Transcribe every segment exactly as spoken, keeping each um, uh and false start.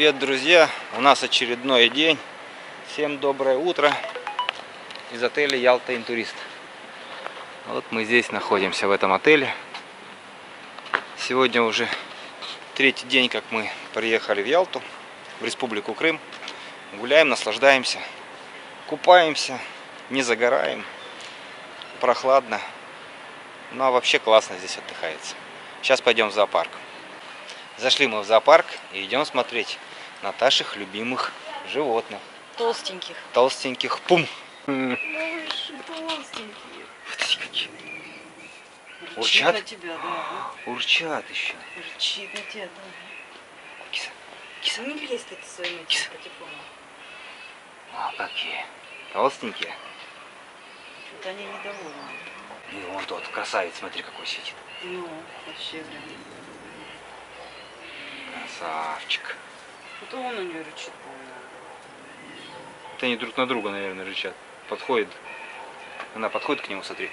Привет, друзья! У нас очередной день. Всем доброе утро из отеля Ялта Интурист. Вот мы здесь находимся, в этом отеле. Сегодня уже третий день, как мы приехали в Ялту, в Республику Крым. Гуляем, наслаждаемся, купаемся, не загораем. Прохладно. Ну а вообще классно здесь отдыхается. Сейчас пойдем в зоопарк. Зашли мы в зоопарк и идем смотреть на наших любимых животных. Толстеньких. Толстеньких. Пум! Малыши толстенькие. Урчат? На тебя, да. Урчат еще. Рычит на тебя, да. Киса. Киса. Не лезь ты своим этим патефоном. А какие? Толстенькие. Что-то они недовольны. И вон тот красавец, смотри, какой сидит. Ну, вообще прям. Красавчик. Это он у нее рычит, по-моему. Это они друг на друга, наверное, рычат. Подходит. Она подходит к нему, смотри.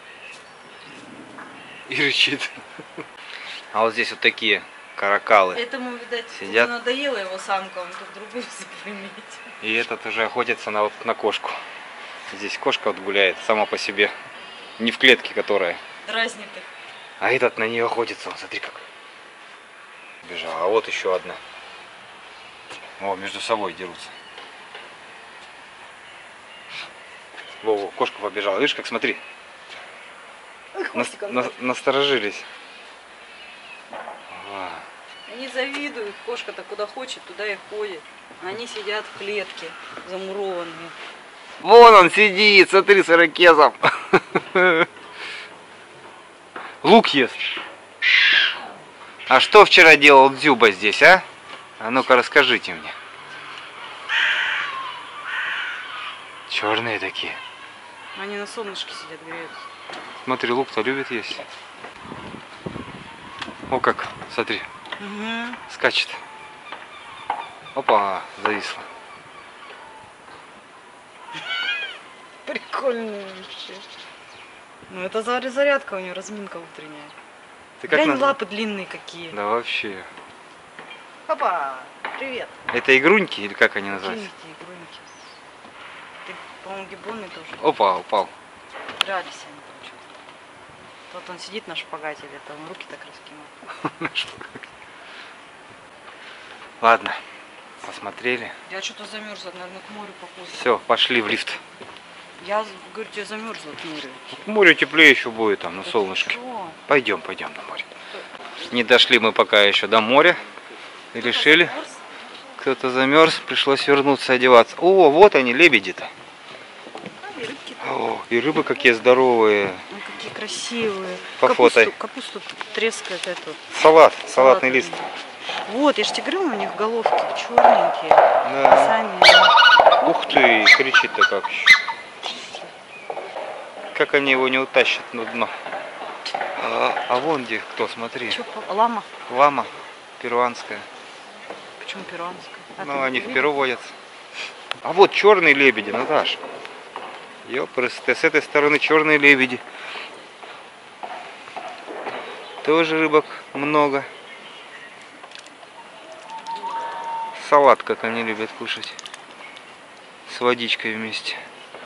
И рычит. А вот здесь вот такие каракалы. Этому, видать, сидят. Надоело его самка, он тут другую запрямить. И этот уже охотится на, вот, на кошку. Здесь кошка вот гуляет сама по себе. Не в клетке, которая. Дразнит их. А этот на нее охотится. Вот, смотри как. Бежал. А вот еще одна. О, между собой дерутся. Во-во, кошка побежала. Видишь, как, смотри. Нас, на, насторожились. А. Они завидуют. Кошка-то куда хочет, туда и ходит. А они сидят в клетке, замурованные. Вон он сидит, смотри, с ирокезом. Лук ест. А что вчера делал Дзюба здесь, а? А ну-ка расскажите мне. Черные такие. Они на солнышке сидят, греются. Смотри, лук-то любит есть. О как, смотри. Угу. Скачет. Опа, зависла. Прикольно вообще. Ну это зарядка у нее, разминка утренняя. Ты как Глянь, наз... лапы длинные какие. Да вообще. Опа, привет. Это игруньки или как они называются? Какие игруньки? Ты, по-моему, гиббоны тоже. Опа, упал. Дрались они там что-то. Вот он сидит на шпагате, где-то он руки так раскинул. Ладно, посмотрели. Я что-то замерзла, наверное, к морю походу. Все, пошли в лифт. Я, говорю, я замерзла к морю. К морю теплее еще будет там, на Это солнышке. что? Пойдем, пойдем на море. Не дошли мы пока еще до моря. И решили, кто-то замерз, пришлось вернуться одеваться. О, вот они, лебеди-то. А, и рыбки. О, и рыбы какие здоровые. Ну, какие красивые. Пофотай. Капусту, капусту трескает эту. Салат, салатный лист. Вот, я же тебе говорю, у них головки черненькие. Да. Сами. Ух ты, кричит-то как. Как они его не утащат на дно. А, а вон где кто, смотри. Чё, лама? Лама перуанская. Почему перуанская? А Ну, ты они в видишь? Перу водятся. А вот черные лебеди, Наташа. Ёпрст, с этой стороны черные лебеди. Тоже рыбок много. Салат, как они любят кушать. С водичкой вместе.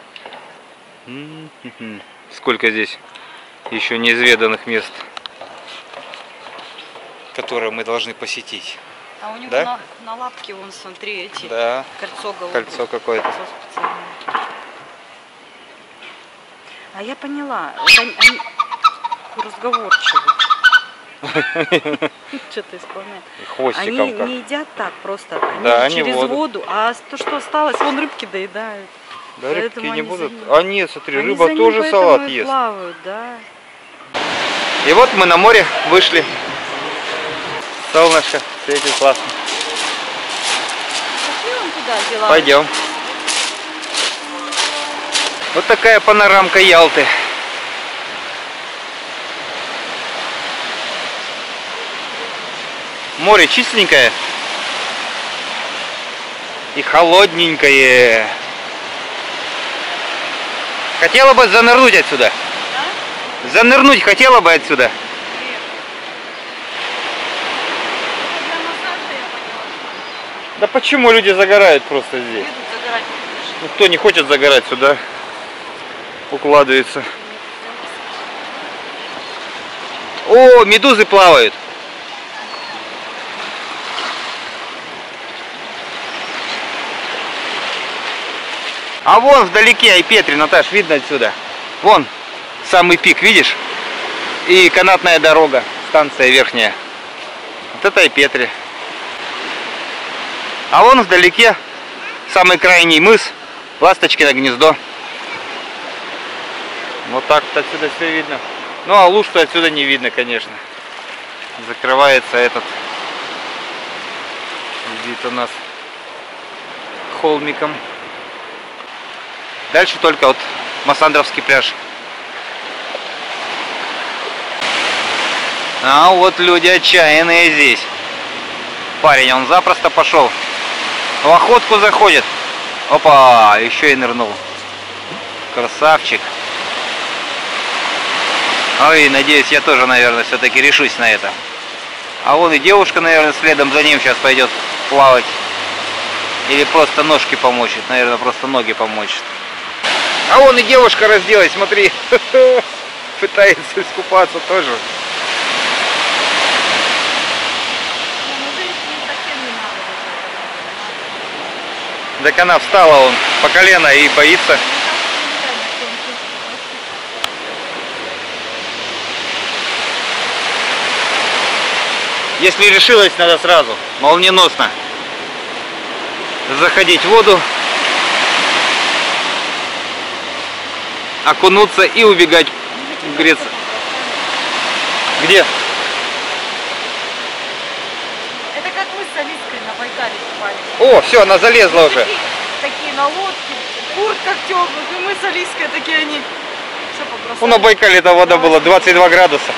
М-м-м. Сколько здесь еще неизведанных мест, которые мы должны посетить. А у него Да? на, на лапке, вон, смотри, эти. Да. Кольцо голубое. Кольцо какое-то. А я поняла, вот они, они разговорчивы. Что-то исполняют. Хвостиком Они как. не едят так просто, они Да, они через воду. воду, а то, что осталось, вон рыбки доедают. Да, рыбки Поэтому не они будут. за ним. А нет, смотри, Они рыба за ним тоже поэтому салат и ест. плавают, да. И вот мы на море вышли. Солнышко светит классно. Пошли вон туда, дела. Пойдем. Вот такая панорамка Ялты. Море чистенькое и холодненькое. Хотела бы занырнуть отсюда? Да? Занырнуть хотела бы отсюда? Нет. Для массажа я поняла. Да почему люди загорают просто здесь? Едут загорать. Ну, кто не хочет загорать, сюда укладывается. О, медузы плавают. А вон вдалеке Айпетри, Наташ, видно отсюда. Вон самый пик, видишь? И канатная дорога, станция верхняя. Вот это Айпетри. А вон вдалеке самый крайний мыс, Ласточкино гнездо. Вот так вот отсюда все видно. Ну а Алушту отсюда не видно, конечно. Закрывается этот вид у нас холмиком. Дальше только вот Массандровский пляж. А вот люди отчаянные здесь. Парень, он запросто пошел. В охотку заходит. Опа, еще и нырнул. Красавчик. Ой, надеюсь, я тоже, наверное, все-таки решусь на это. А вон и девушка, наверное, следом за ним сейчас пойдет плавать. Или просто ножки помочит. Наверное, просто ноги помочит. А вон и девушка разделась, смотри. Пытается искупаться тоже. Так она встала он по колено и боится. Если решилась, надо сразу, молниеносно заходить в воду, окунуться и убегать греться. Где? Это как мы с Алиской на Байкале купались. О, все, она залезла уже. Такие, такие на лодке, в куртках теплых, и мы с Алиской такие они. Все побросали. Ну, на Байкале эта вода была двадцать два градуса.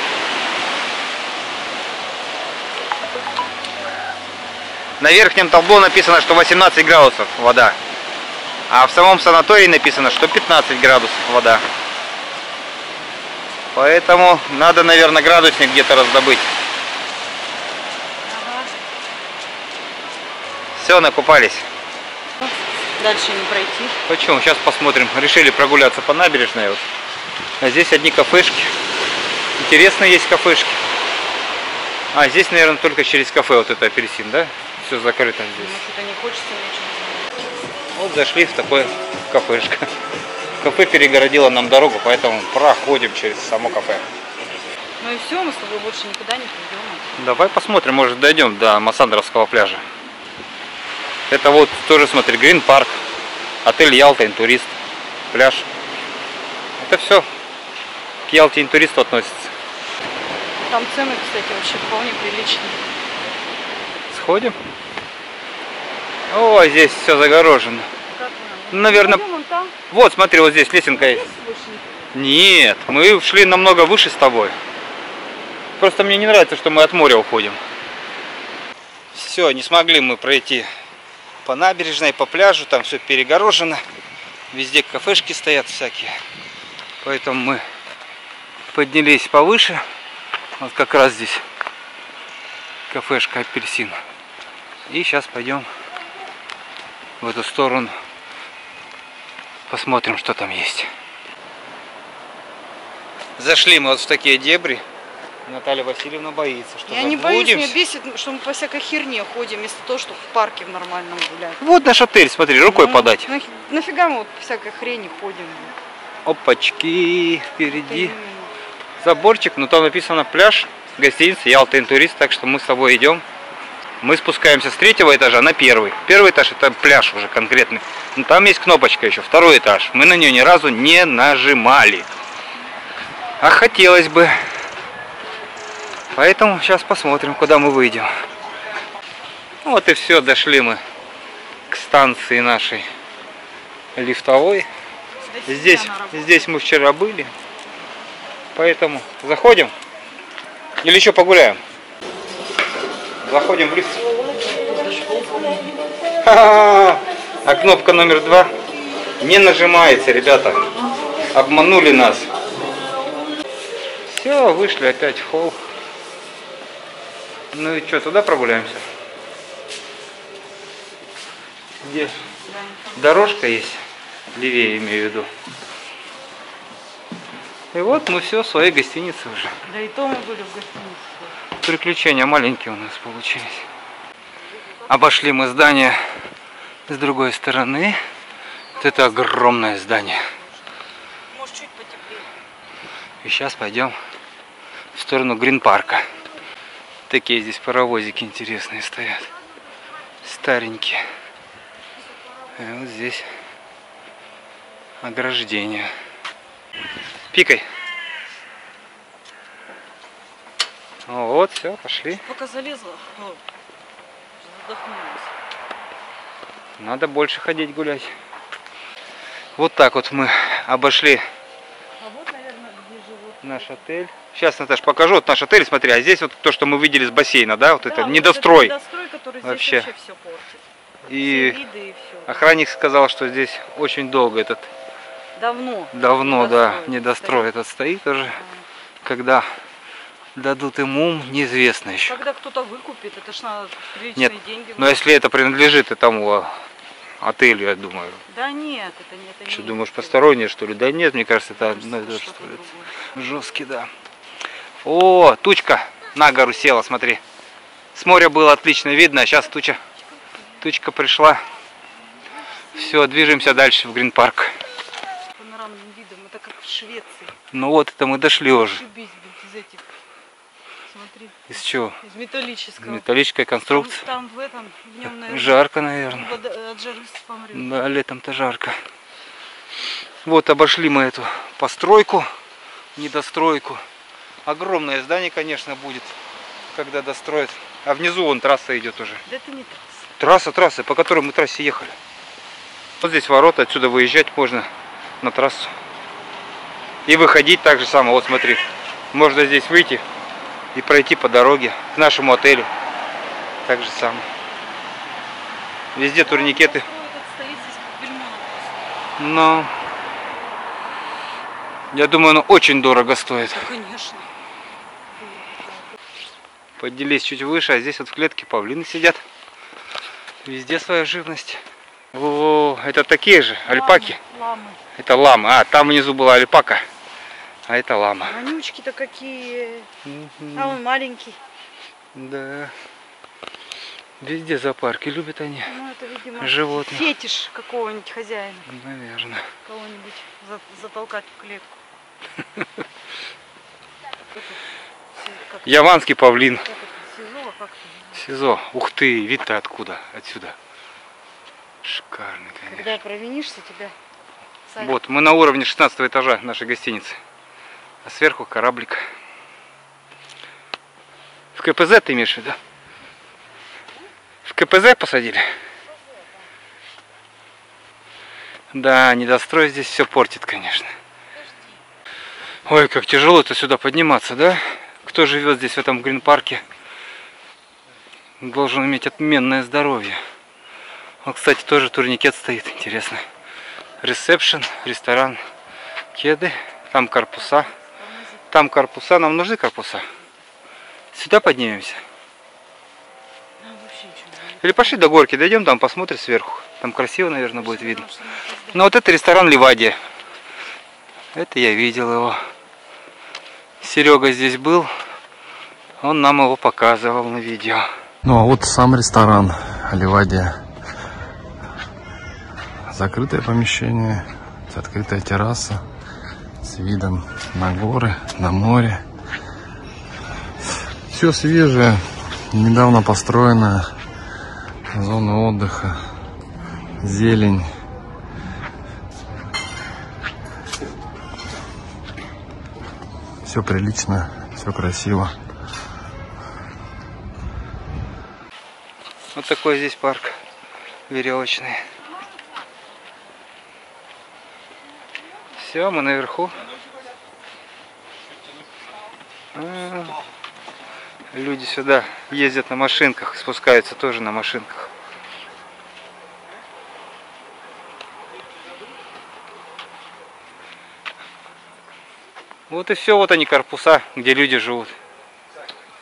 На верхнем табло написано, что восемнадцать градусов вода. А в самом санатории написано, что пятнадцать градусов вода. Поэтому надо, наверное, градусник где-то раздобыть. Ага. Все, накупались. Дальше не пройти. Почему? Сейчас посмотрим. Решили прогуляться по набережной. Вот. А здесь одни кафешки. Интересные есть кафешки. А здесь, наверное, только через кафе вот это апельсин, да? Все закрыто здесь. Ну, что-то не хочется ничего. Вот зашли в такое кафешко. Кафе перегородило нам дорогу, поэтому проходим через само кафе. Ну и все, мы с тобой больше никуда не пойдем. Давай посмотрим, может дойдем до Массандровского пляжа. Это вот тоже, смотри, Грин Парк, отель Ялта Интурист, пляж. Это все к Ялте Интуристу относится. Там цены, кстати, вообще вполне приличные. Сходим? О, здесь все загорожено. Как мы? Наверное, Пойдем вон там. вот смотри, вот здесь лесенка есть. Есть больше не- Нет, мы шли намного выше с тобой. Просто мне не нравится, что мы от моря уходим. Все, не смогли мы пройти по набережной, по пляжу, там все перегорожено. Везде кафешки стоят всякие. Поэтому мы поднялись повыше. Вот как раз здесь кафешка апельсин. И сейчас пойдем в эту сторону. Посмотрим, что там есть. Зашли мы вот в такие дебри. Наталья Васильевна боится, что Я не боюсь, заблудимся. меня бесит, что мы по всякой херне ходим, вместо того, чтобы в парке в нормальном гулять. Вот наш отель, смотри, рукой Ну, подать. нафи- Нафига мы вот по всякой хрени ходим? Опачки, Это впереди именно. заборчик, но там написано пляж, гостиница Ялта Интурист, так что мы с собой идем. Мы спускаемся с третьего этажа на первый. Первый этаж это пляж уже конкретный. Но там есть кнопочка еще, второй этаж. Мы на нее ни разу не нажимали. А хотелось бы. Поэтому сейчас посмотрим, куда мы выйдем. Вот и все, дошли мы к станции нашей лифтовой. До Здесь, себя на работу. здесь мы вчера были. Поэтому заходим. Или еще погуляем. Заходим в лифт. Ха-ха-ха. А кнопка номер два не нажимается, ребята. Обманули нас. Все, вышли опять в холл. Ну и что, туда прогуляемся? где дорожка есть, левее имею в виду. И вот мы все в своей гостинице уже. Да и то мы были в гостинице. Приключения маленькие у нас получились. Обошли мы здание с другой стороны. Вот это огромное здание. Может, чуть потеплее. И сейчас пойдем в сторону Грин-парка. Такие здесь паровозики интересные стоят. Старенькие. И вот здесь ограждение. Пикай. Вот, все, пошли. Пока залезла, о, задохнулась. Надо больше ходить гулять. Вот так вот мы обошли А вот, наверное, где живут. наш отель. Сейчас, Наташ, покажу вот наш отель. Смотри, а здесь вот то, что мы видели с бассейна, да, вот Да, это вот недострой. этот недострой, который Вообще. здесь вообще все портит. И Все виды и все. охранник сказал, что здесь очень долго этот, Давно. давно, да, Недострой недострой стоит. этот стоит уже. А. Когда дадут ему, неизвестно еще. Когда кто-то выкупит, это ж надо приличные Нет, деньги. но если это принадлежит этому отелю, я думаю. Да нет, это не это. Что, не думаешь, отель. постороннее, что ли? Да нет, мне кажется, это, Кажется, ну, это что-то что это? другое. Жесткий, да. О, тучка на гору села, смотри. С моря было отлично видно, а сейчас туча, тучка пришла. Все, движемся дальше в Грин-парк. Панорамным видом, это как в Швеции. Ну вот, это мы дошли уже. Ошибись, блин, из этих. Смотри. Из чего? Из металлического. Металлическая конструкция. Там, там в этом, в нем, наверное, Жарко, наверное. вода- от жары помрет. Да, летом-то жарко. Вот обошли мы эту постройку, недостройку. Огромное здание, конечно, будет, когда достроят. А внизу вон трасса идет уже. Да это не трасса. Трасса, трасса, по которой мы трассе ехали. Вот здесь ворота, отсюда выезжать можно на трассу. И выходить так же само. Вот смотри, можно здесь выйти и пройти по дороге к нашему отелю. Так же самое. Везде турникеты. Этот стоит здесь как бельмо на просто. Но я думаю, оно очень дорого стоит. Да, конечно. Поднялись чуть выше, а здесь вот в клетке павлины сидят. Везде своя живность. О, это такие же альпаки. Ламы. Это лама. А, там внизу была альпака. А это лама. Вонючки-то какие. Мгм. А он маленький. Да. Везде зоопарки любят они. Ну это, видимо, Животных. фетиш какого-нибудь хозяина. Наверное. Кого-нибудь за- затолкать в клетку. Как это, Яванский павлин. как это, СИЗО, а как это? СИЗО. Ух ты, вид-то откуда? Отсюда. Шикарный, конечно. Когда провинишься, тебя садят. Вот, мы на уровне шестнадцатого этажа нашей гостиницы. А сверху кораблик. В КПЗ ты имеешь в виду? В КПЗ посадили? Да, недострой здесь все портит, конечно. Ой, как тяжело-то сюда подниматься, да? Кто живет здесь в этом Грин-парке, должен иметь отменное здоровье. Вот, кстати, тоже турникет стоит, интересно. Ресепшн, ресторан, кеды, там корпуса. Там корпуса, нам нужны корпуса. Сюда поднимемся. Нам вообще ничего не надо. Или пошли до горки, дойдем там, посмотрим сверху. Там красиво, наверное, будет видно. Потому что мы опоздаем. Ну вот это ресторан Ливадия. Это я видел его. Серега здесь был. Он нам его показывал на видео. Ну а вот сам ресторан Ливадия. Закрытое помещение, открытая терраса с видом на горы, на море. Все свежее, недавно построенная зона отдыха, зелень. Все прилично, все красиво. Вот такой здесь парк веревочный. Все, мы наверху. А, люди сюда ездят на машинках, спускаются тоже на машинках. Вот и все, вот они корпуса, где люди живут.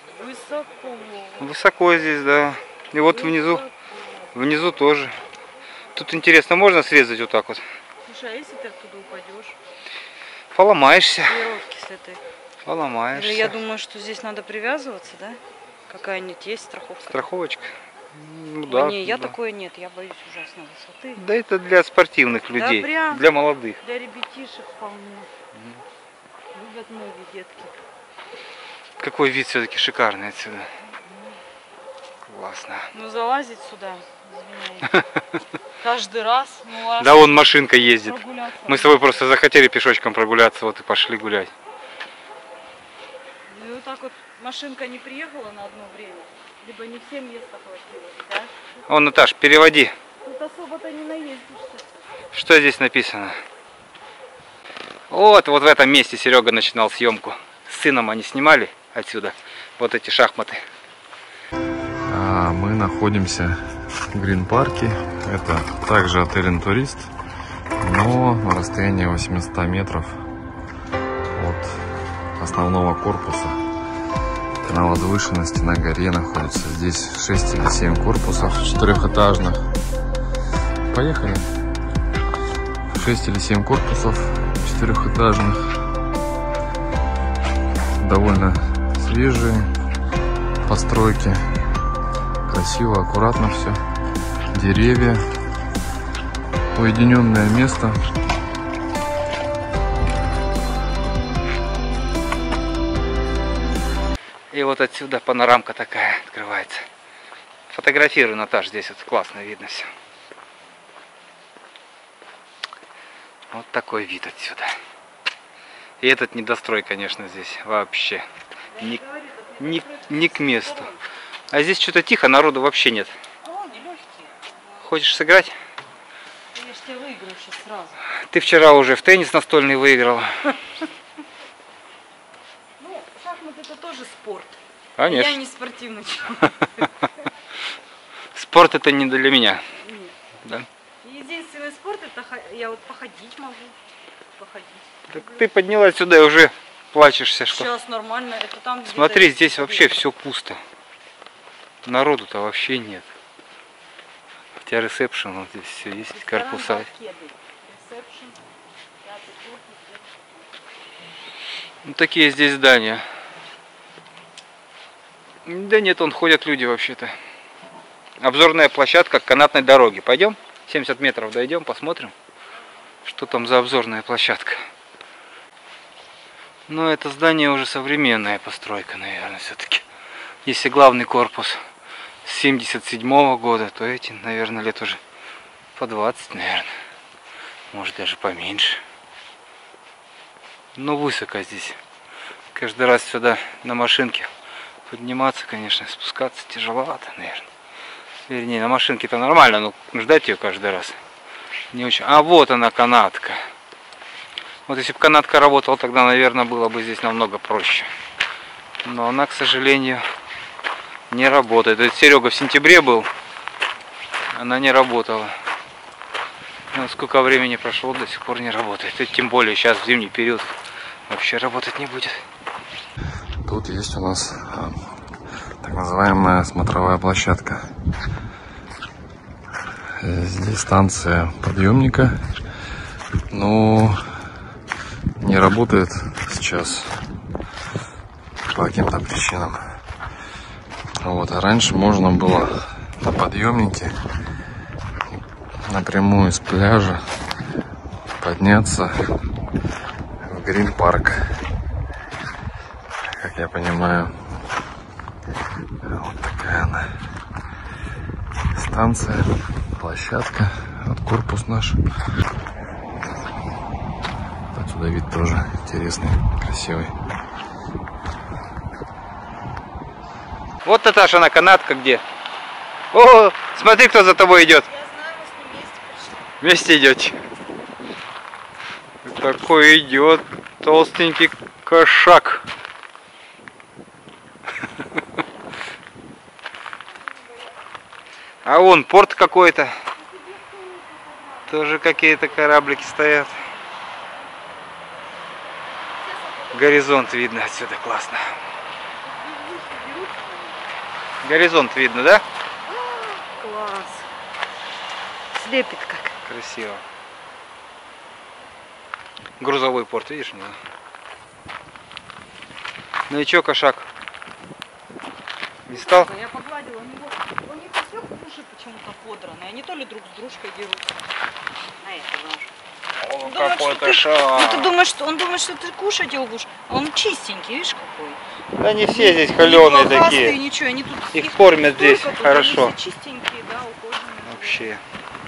Высоко. Высоко здесь, да. И вот внизу, внизу тоже. Тут интересно, можно срезать вот так вот? Слушай, а если ты оттуда упадешь? Поломаешься. Веревки с этой. Поломаешься. Или я думаю, что здесь надо привязываться, да? Какая-нибудь есть страховка? Страховочка. Ну, Да, да, не, я да. такое нет, я боюсь ужасно высоты. Да это для спортивных людей, Да прям. для молодых. Для ребятишек вполне. Любят многие детки. Какой вид все-таки шикарный отсюда. Классно. Ну залазить сюда, извиняюсь. Каждый раз. Ну, а Да, вон машинка ездит. прогуляться. Мы с тобой просто захотели пешочком прогуляться, вот и пошли гулять. Ну и вот так вот машинка не приехала на одно время, либо не всем места хватило, да? Вон, Наташ, переводи. Тут особо-то не наездишься. Что здесь написано? Вот, вот в этом месте Серега начинал съемку. С сыном они снимали отсюда вот эти шахматы. А мы находимся в Грин-парке. Это также отель «Интурист», но на расстоянии восемьсот метров от основного корпуса. На возвышенности, на горе находится. Здесь шесть или семь корпусов четырехэтажных. Поехали. шесть или семь корпусов четырехэтажных. Довольно свежие постройки. Красиво, аккуратно все. Деревья. Уединенное место. И вот отсюда панорамка такая открывается. Фотографирую, Наташ, здесь вот классно видно все. Вот такой вид отсюда. И этот недострой, конечно, здесь вообще не, не, не к месту. А здесь что-то тихо, народу вообще нет. Хочешь сыграть? Я ж тебя выиграю сейчас сразу. Ты вчера уже в теннис настольный выиграла. Ну, шахматы это тоже спорт. Конечно. Я не спортивный человек. Спорт это не для меня. Нет. Да? Единственный спорт это ха- я вот походить могу. Походить. Так ты поднялась сюда и уже плачешься, что? Сейчас нормально. Это там где-то Смотри, есть здесь вообще дверь. все пусто. Народу-то вообще нет. Хотя ресепшн, вот здесь все есть, Ресторан корпуса. «Балкеды». Ресепшн, пятый корпус. Ну, такие здесь здания. Да нет, он ходят люди вообще-то. Обзорная площадка канатной дороги. Пойдем? семьдесят метров дойдем, посмотрим, что там за обзорная площадка. Но это здание уже современная постройка, наверное, все-таки. Если главный корпус с семьдесят седьмого года, то эти, наверное, лет уже по двадцать, наверное. Может, даже поменьше. Но высоко здесь. Каждый раз сюда на машинке подниматься, конечно, спускаться тяжеловато, наверное. Вернее, на машинке-то нормально, но ждать ее каждый раз не очень. А вот она, канатка. Вот если бы канатка работала, тогда, наверное, было бы здесь намного проще. Но она, к сожалению, не работает. Это Серега в сентябре был, она не работала. Но сколько времени прошло, до сих пор не работает. И тем более сейчас в зимний период вообще работать не будет. Тут есть у нас а, так называемая смотровая площадка. Здесь станция подъемника, но не работает сейчас по каким-то причинам. Вот, а раньше можно было на подъемнике напрямую с пляжа подняться в Грин-парк. Как я понимаю, вот такая она станция, площадка, вот корпус наш. Отсюда вид тоже интересный, красивый. Вот, Наташа, на канатка где. О, смотри, кто за тобой идет. Я знаю, мы с ним вместе пришли. Вместе идете. Такой идет толстенький кошак. А вон порт какой-то. Тоже какие-то кораблики стоят. Горизонт видно отсюда, классно. Горизонт видно, да? Класс. слепит как. Красиво. Грузовой порт, видишь? Да. Ну и чё, кошак? Не стал? Я погладила, у него, у них все уши почему-то подранные. Они то ли друг с дружкой дерутся. На это нож. О, Думает, какой что ты- кошак! Ну ты думаешь, что он думает, что ты кушать его будешь, а он чистенький, видишь какой. Да не все здесь Не холеные блохастые, такие. ничего, они тут Их кормят столько здесь тут, хорошо. Они все чистенькие, да, ухоженные. Вообще.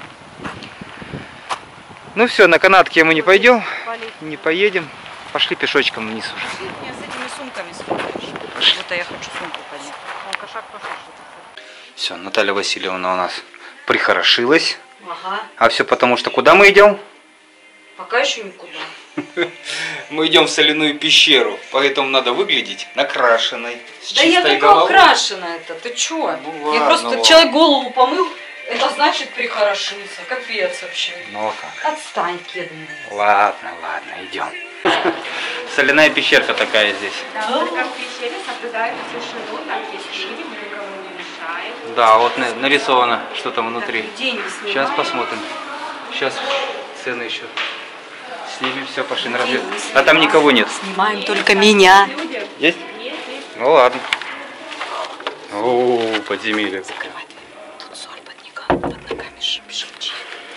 Ну все, на канатке мы не пойдем, Полетели. не поедем. Пошли пешочком вниз уже. Я с этими сумками сфоткаешь. Вот я хочу сумку поднять. Он кошак пошел что-то. Все, Наталья Васильевна у нас прихорошилась. Ага. А все потому, что куда мы идем? Пока еще никуда. Мы идем в соляную пещеру, поэтому надо выглядеть накрашенной, с Да я чистой только головой. украшена это, ты чё? Ну я ладно, просто ладно. человек голову помыл, это значит прихорошился. Капец вообще. Ну а как? Отстань, кедный. Ладно, ладно, идем. Соляная пещерка такая здесь. Да, только в пещере соблюдают тишину, там есть люди, мы никому не мешаем. Да, вот на- нарисовано, что там внутри. День не снимаем. Сейчас посмотрим. Сейчас цены еще снимем, все, пошли на разведку. А там никого нет. Снимаем только меня. Есть? Ну ладно. О, подземелье. Тут соль под ногами, под ногами шепчет.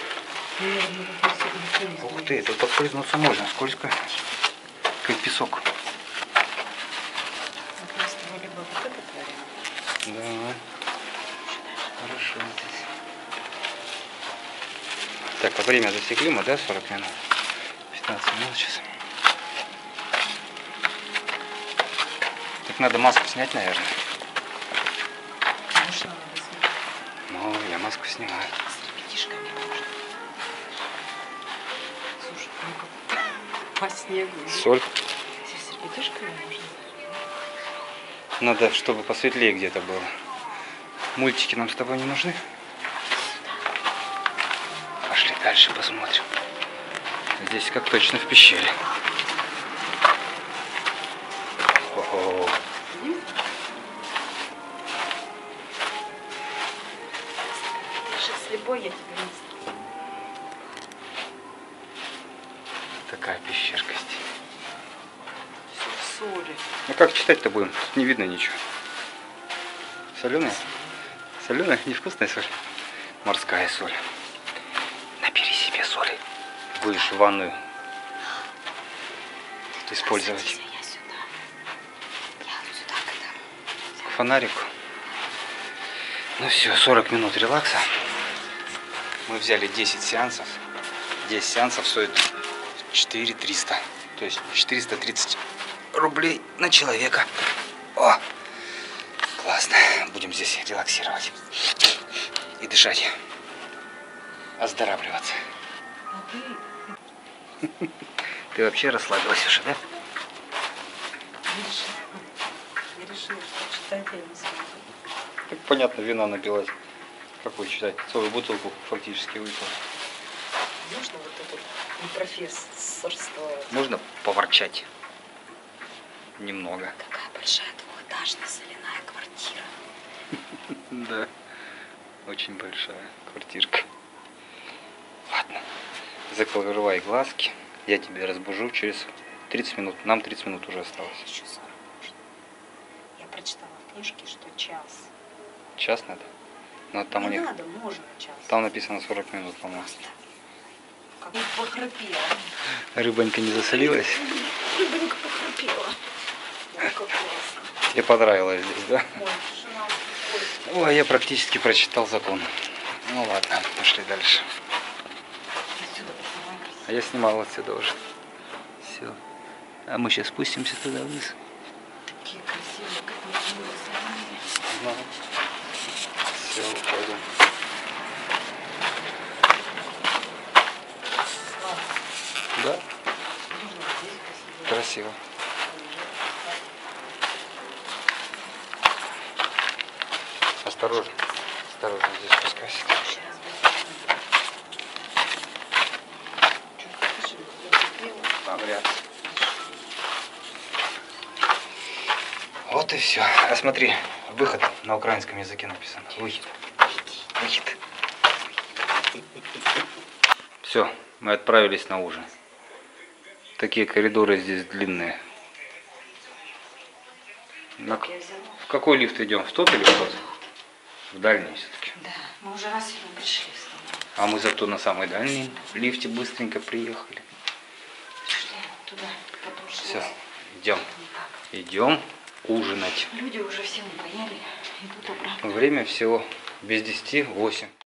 Ух ты, тут подскользнуться можно, скользко. Как песок. Да. Хорошо здесь. Так, а время засекли мы, да, сорок минут? пятнадцать минут сейчас. Так надо маску снять, наверное. Конечно, надо снять. Ну, я маску снимаю. С ребятишками можно. Слушай, ну-ка. По снегу. Соль. С ребятишками можно. Надо, чтобы посветлее где-то было. Мультики нам с тобой не нужны. Пошли дальше посмотрим. Здесь как точно в пещере. Ого. Слепой я тебе не знаю. Такая пещерка здесь. Соли. Ну как читать-то будем? Тут не видно ничего. Соленая? Соленая? Невкусная соль? Морская соль. Набери себе соли. Будешь в ванную использовать. Я сюда. Я вот сюда к К фонарику. Ну все, сорок минут релакса. Мы взяли десять сеансов. десять сеансов стоит четыре триста. То есть четыреста тридцать рублей на человека. О! Классно. Будем здесь релаксировать. И дышать. Оздоравливаться. Ты вообще расслабилась уже, да? Я решила, что читать я не смогу. Так понятно, вина напилась. Какой читать? Целую бутылку фактически выпила. Можно вот это не профессорство? Можно поворчать? Немного. Такая большая двухэтажная соляная квартира. Да. Очень большая квартирка. Ладно. Закрывай глазки. Я тебя разбужу через тридцать минут. Нам тридцать минут уже осталось. Еще сорок можно. Я прочитала в книжке, что час. Час надо? Но там не у них... надо, можно час. Там написано сорок минут, по-моему. Как похрапела. Рыбонька не засолилась? Рыбонька похрапела. Ой, как классно. Тебе понравилось здесь, да? Ой, тишина. Ой, Ой, я практически прочитал закон. Ну ладно, пошли дальше. отсюда поснимай красиво. А я снимал отсюда уже. Все. А мы сейчас спустимся туда вниз. Такие красивые, как мы живем. Все, уходим. Да? Можно здесь посидеть. Красиво. Осторожно. Осторожно, здесь спускайся. Навряд. Вот и все. А смотри, выход на украинском языке написано. Выход. Выход. Все, мы отправились на ужин. Такие коридоры здесь длинные. На... В какой лифт идем? В тот или в тот? В дальний все-таки. Да, мы уже раз сегодня пришли. А мы зато на самый дальний лифте быстренько приехали. Пришли туда, потом Все, идем. Идем ужинать. Люди уже все поели, идут обратно. Время всего без десяти восемь.